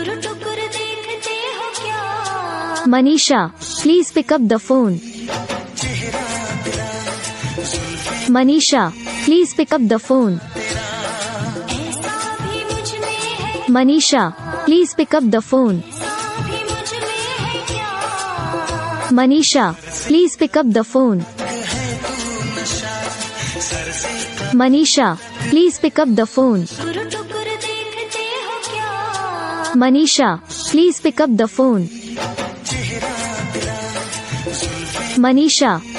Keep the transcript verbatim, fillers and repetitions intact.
Manisha, please pick up the phone. Manisha, please pick up the phone. Manisha, please pick up the phone. Manisha, please pick up the phone. Manisha, please pick up the phone. Manisha, please pick up the phone. Manisha,